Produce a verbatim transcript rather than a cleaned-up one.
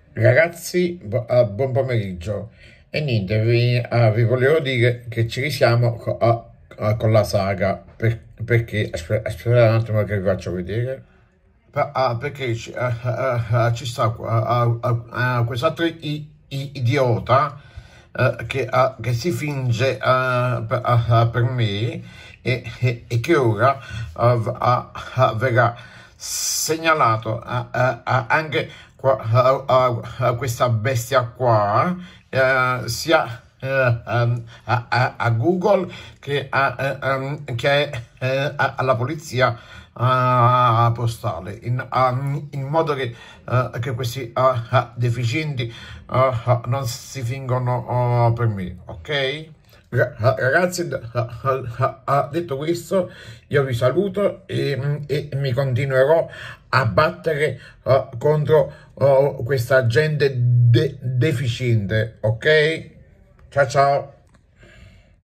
Ragazzi, bu- eh, buon pomeriggio. E niente, vi, eh, vi volevo dire che ci risiamo co- eh, eh, con la saga. Per- perché, aspetta, aspetta un attimo che vi faccio vedere. Per- ah, perché ci, eh, eh, eh, ci sta qua, eh, eh, eh, quest'altro i- i- idiota eh, che, eh, che si finge eh, per, eh, per me e, e- e che ora eh, v- eh, eh, verrà segnalato eh, eh, eh, anche qua, eh, eh, questa bestia qua, eh, sia eh, ehm, a, a- a Google che, a- eh, ehm, che eh, a- alla polizia eh, postale, in, ehm, in modo che, eh, che questi eh, eh, deficienti eh, eh, non si fingono eh, per me, ok? Ra- Ragazzi, d- ha- ha- ha- detto questo, io vi saluto e, e mi continuerò a battere eh, contro eh, questa gente de- deficiente, ok? Ciao ciao!